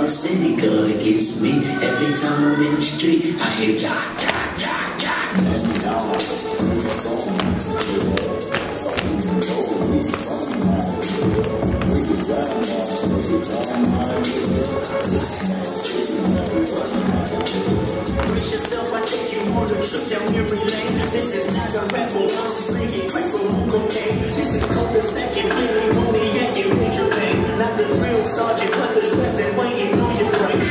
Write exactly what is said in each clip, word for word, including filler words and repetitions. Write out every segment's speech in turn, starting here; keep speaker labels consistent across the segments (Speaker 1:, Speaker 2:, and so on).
Speaker 1: the city go against me. Every time I'm in the street, I hear ya, ya, ya, ya. And now, where we from? We from now. We can drive now, so we can drive my way. This man city, never run my way. Brace yourself, I take you on a trip down memory lane. This is not a rebel, I'm slinging crack or cocaine. This is called the second feeling, only yanking major pain. Not the drill sergeant, but the stress that weighing on your brain.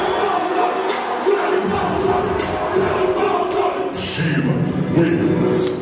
Speaker 2: Shiva wins.